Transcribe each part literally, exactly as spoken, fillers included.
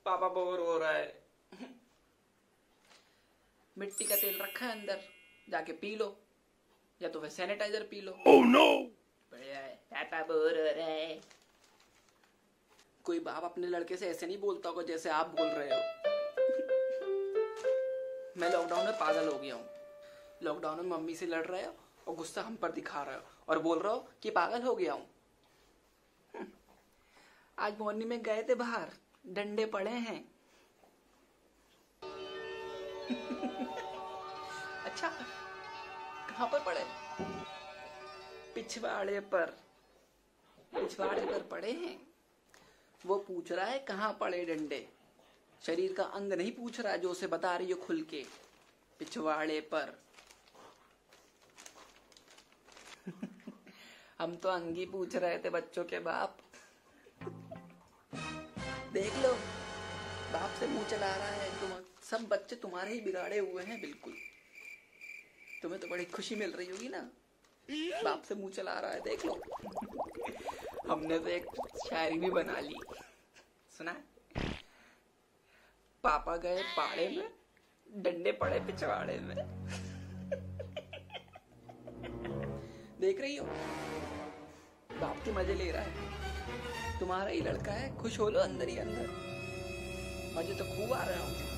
पापा बोर हो रहा है। मिट्टी का तेल रखा है अंदर, जाके पी लो, या तो फिर सैनिटाइजर पी लो। oh, no! बढ़िया है, पापा बोर हो रहा है। कोई बाप अपने लड़के से ऐसे नहीं बोलता होगा जैसे आप बोल रहे हो। मैं लॉकडाउन में पागल हो गया हूँ। लॉकडाउन में मम्मी से लड़ रहे हो और गुस्सा हम पर दिखा रहे हो और बोल रहे हो कि पागल हो गया हूँ। आज मॉर्निंग में गए थे बाहर, डंडे पड़े हैं। अच्छा, कहाँ पर पड़े? पिछवाड़े पर। पिछवाड़े पर पड़े हैं। वो पूछ रहा है कहाँ पड़े डंडे। शरीर का अंग नहीं पूछ रहा है जो उसे बता रही हो खुल के, पिछवाड़े पर। हम तो अंगी पूछ रहे थे बच्चों के बाप। देख लो, बाप से मुंह चला रहा है। तुम सब बच्चे तुम्हारे ही बिगाड़े हुए हैं बिल्कुल। तुम्हें तो बड़ी खुशी मिल रही होगी ना, बाप से मुंह चला रहा है। देख लो, हमने तो एक शायरी भी बना ली, सुना? पापा गए पाड़े में, डंडे पड़े पिछवाड़े में। देख रही हो, बाप के मजे ले रहा है। तुम्हारा ही लड़का है, खुश हो लो अंदर ही अंदर। मजे तो खूब आ रहे हो।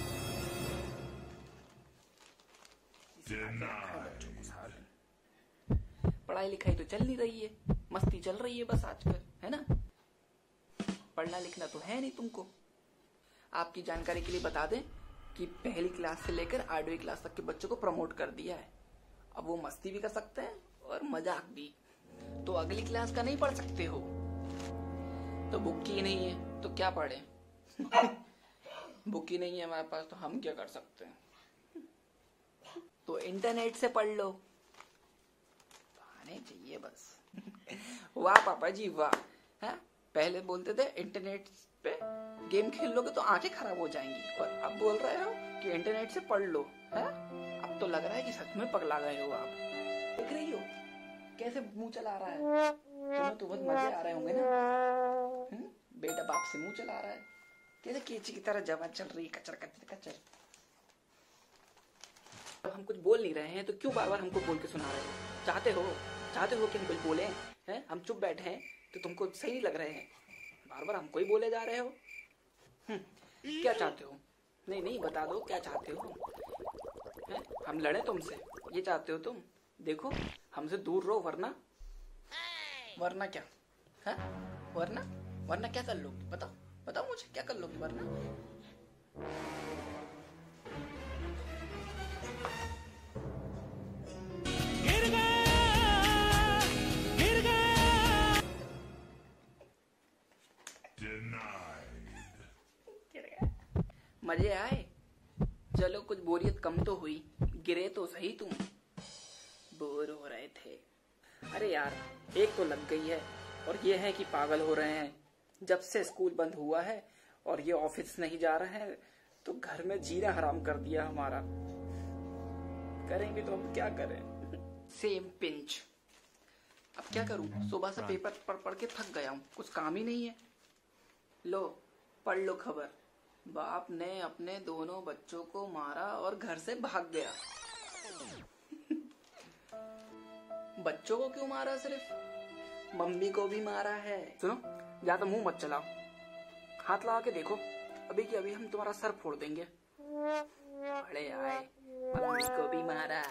पढ़ाई लिखाई तो चल नहीं रही है, मस्ती चल रही है बस आजकल, है ना? पढ़ना लिखना तो है नहीं तुमको। आपकी जानकारी के लिए बता दें कि पहली क्लास से लेकर आठवीं क्लास तक के बच्चों को प्रमोट कर दिया है। अब वो मस्ती भी कर सकते हैं और मजाक भी। तो अगली क्लास का नहीं पढ़ सकते हो तो बुक ही नहीं है तो क्या पढ़े? बुक ही नहीं है हमारे पास तो हम क्या कर सकते हैं? तो इंटरनेट से पढ़ लो, आने चाहिए बस। वाह पापा जी वाह। है? पहले बोलते थे इंटरनेट पे गेम खेल लोगे तो आंखें खराब हो जाएंगी, और अब बोल रहे हो कि इंटरनेट से पढ़ लो। है? अब तो लग रहा है कि सच में पगला गए हो आप। देख रही हो कैसे मुंह चला रहा है? तुम्हें तो बहुत मजे आ रहे होंगे ना। हुँ? बेटा बाप से मुंह चला रहा है, कैसे केची की तरह जवान चल रही है, कचर कचर कचर। अब हम कुछ बोल नहीं रहे हैं तो क्यों बार बार हमको बोल के सुना रहे हो? चाहते हो चाहते हो कि हम कुछ बोले हैं? हम चुप बैठे हैं तो तुमको सही नहीं लग रहे हैं, बार बार हमको ही बोले जा रहे हो। क्या चाहते हो? नहीं नहीं बता दो क्या चाहते हो? है? हम लड़े तुमसे, ये चाहते हो तुम? देखो हमसे दूर रहो, वरना वरना क्या है? वरना वरना क्या कर लोगे? बताओ बताओ मुझे, क्या कर लोगे वरना? गिर गया, गिर गया। मजे आए? चलो कुछ बोरियत कम तो हुई, गिरे तो सही तुम। बोर हो रहे थे। अरे यार एक तो लग गई है, और ये है कि पागल हो रहे हैं। जब से स्कूल बंद हुआ है और ये ऑफिस नहीं जा रहे हैं तो घर में जीना हराम कर दिया हमारा। करेंगे तो हम क्या करें? Same pinch. अब क्या करूं? सुबह से पेपर पढ़ पढ़ के थक गया हूं, कुछ काम ही नहीं है। लो पढ़ लो खबर, बाप ने अपने दोनों बच्चों को मारा और घर से भाग गया। बच्चों को क्यों मारा? सिर्फ मम्मी को भी मारा है। सुनो, ज्यादा मुंह मत चलाओ, हाथ लगा के देखो, अभी की अभी हम तुम्हारा सर फोड़ देंगे। बड़े आए, मम्मी को भी मारा।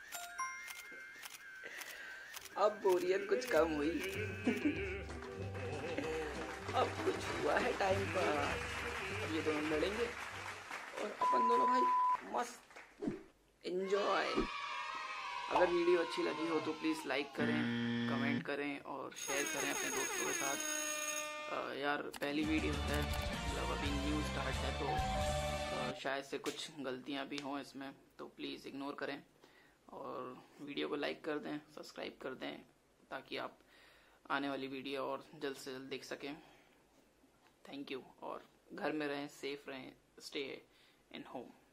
अब बोरियत कुछ कम हुई। अब कुछ हुआ है टाइम पास। अब ये दोनों लड़ेंगे और अपन दोनों भाई मस्त एंजॉय। अगर वीडियो अच्छी लगी हो तो प्लीज़ लाइक करें, कमेंट करें और शेयर करें अपने दोस्तों के साथ। आ, यार पहली वीडियो है, मतलब अभी न्यू स्टार्ट है तो आ, शायद से कुछ गलतियां भी हों इसमें, तो प्लीज़ इग्नोर करें और वीडियो को लाइक कर दें, सब्सक्राइब कर दें, ताकि आप आने वाली वीडियो और जल्द से जल्द देख सकें। थैंक यू, और घर में रहें, सेफ रहें, स्टे इन होम।